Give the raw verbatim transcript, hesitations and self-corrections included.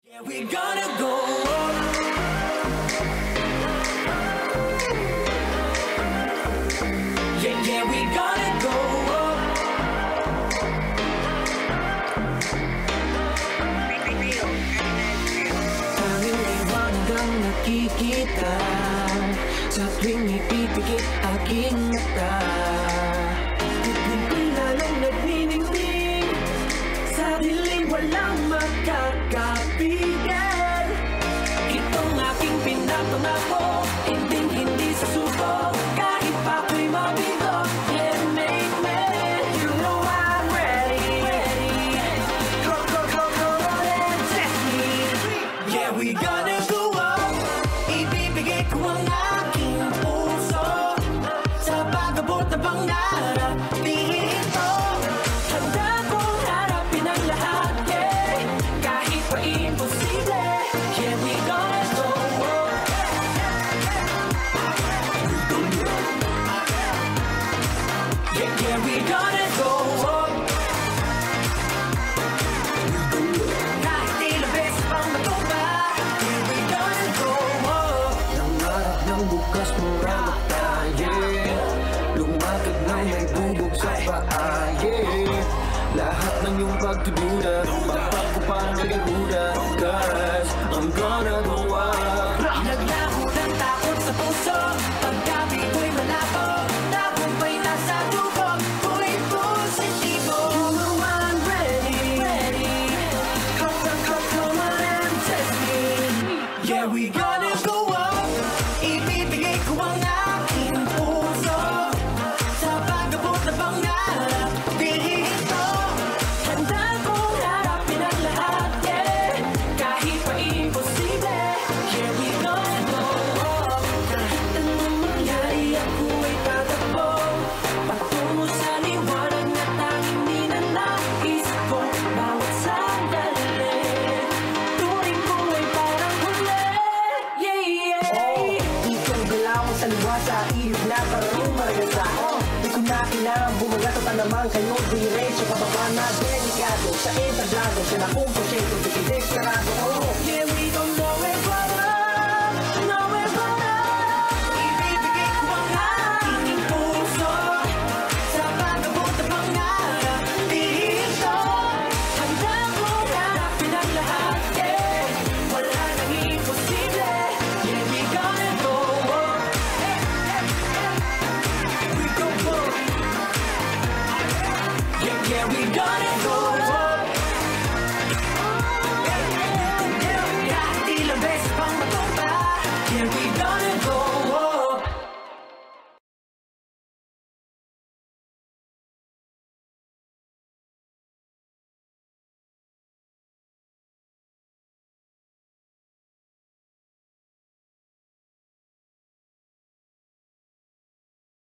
Yeah, we gonna go up. Yeah, yeah, we gonna go up. Tanging liwanag ang nakikita sa tuwing ipipikit aking mata. Tignan ko'y lalong nagniningning, sa dilim walang makakapigan. Itong aking pinapangako, hindi hindi susuko, kahit pa ko'y mabigo. Yeah, make me, you know I'm ready, ready. Go, go, go, go, and test me. Yeah, we gonna go up. Ibibigay ko ang aking puso sa pag-abot na pangarap. Dito, handa kong harapin ang lahat, yeah. Kahit pa imposible, yeah, we gonna go up. Yeah, yeah, we gonna go up. Kahit ilang beses pang matupad, yeah, we gonna go up. Nangarap ng bukas mura tayo, lumakad ng may bubog sa paa, yeah. Lahat ng iyong pagtududa, magpako parang nagaguda, cause I'm gonna go up. Naglaho ng takot sa puso, pagkabi ko'y malabo, tagumpay nasa dugo, ko'y positibo. You know I'm ready, ready. Come, come, come, come on and test me. Yeah, we gonna go up. Ibibigay ko ang aking puso sa pag-abot na pangarap. Dito, handa kong harapin ang lahat, yeah. Kahit pa imposible, yeah, we gonna go up. Kahit anong mangyari, ako ay tatakbo patungo sa liwanag na tanging ninanais ko. Bawat sandali, turing ko ay parang huli, yeah, yeah. Ikong galaw sa liwa sa ihip na parang maragasa. Di ko na kailangan bumagat at naman kayo diretso pababa na delikado. Sa entablado, siya na kung porsyento dikideklarado. Yeah, we don't know where we're up, know where we're up. Ibibigay ko ang aking puso sa pag-abot na pangarap. Dito, handa kong harapin ang lahat, yeah. Wala nang imposible, yeah, we gonna go up. We go up. Yeah, yeah, we gonna go